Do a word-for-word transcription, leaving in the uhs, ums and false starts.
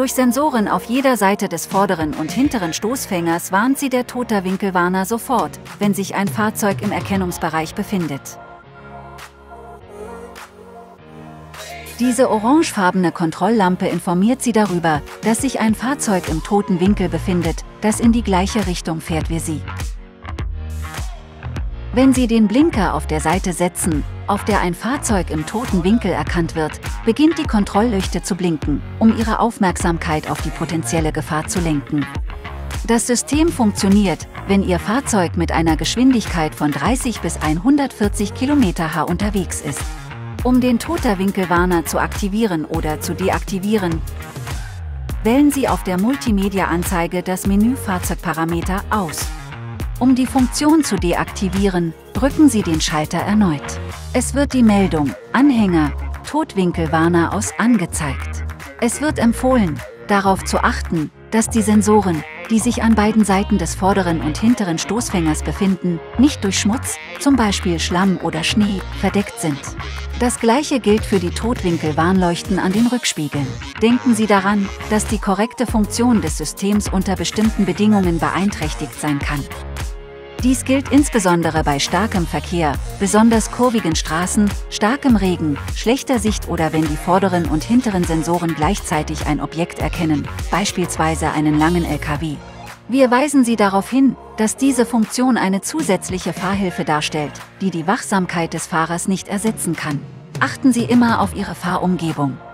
Durch Sensoren auf jeder Seite des vorderen und hinteren Stoßfängers warnt Sie der Toterwinkelwarner sofort, wenn sich ein Fahrzeug im Erkennungsbereich befindet. Diese orangefarbene Kontrolllampe informiert Sie darüber, dass sich ein Fahrzeug im toten Winkel befindet, das in die gleiche Richtung fährt wie Sie. Wenn Sie den Blinker auf der Seite setzen, auf der ein Fahrzeug im toten Winkel erkannt wird, beginnt die Kontrollleuchte zu blinken, um Ihre Aufmerksamkeit auf die potenzielle Gefahr zu lenken. Das System funktioniert, wenn Ihr Fahrzeug mit einer Geschwindigkeit von dreißig bis hundertvierzig Kilometer pro Stunde unterwegs ist. Um den Toterwinkelwarner zu aktivieren oder zu deaktivieren, wählen Sie auf der Multimedia-Anzeige das Menü Fahrzeugparameter aus. Um die Funktion zu deaktivieren, drücken Sie den Schalter erneut. Es wird die Meldung Anhänger Totwinkelwarner aus angezeigt. Es wird empfohlen, darauf zu achten, dass die Sensoren, die sich an beiden Seiten des vorderen und hinteren Stoßfängers befinden, nicht durch Schmutz, zum Beispiel Schlamm oder Schnee, verdeckt sind. Das gleiche gilt für die Totwinkelwarnleuchten an den Rückspiegeln. Denken Sie daran, dass die korrekte Funktion des Systems unter bestimmten Bedingungen beeinträchtigt sein kann. Dies gilt insbesondere bei starkem Verkehr, besonders kurvigen Straßen, starkem Regen, schlechter Sicht oder wenn die vorderen und hinteren Sensoren gleichzeitig ein Objekt erkennen, beispielsweise einen langen L K W. Wir weisen Sie darauf hin, dass diese Funktion eine zusätzliche Fahrhilfe darstellt, die die Wachsamkeit des Fahrers nicht ersetzen kann. Achten Sie immer auf Ihre Fahrumgebung.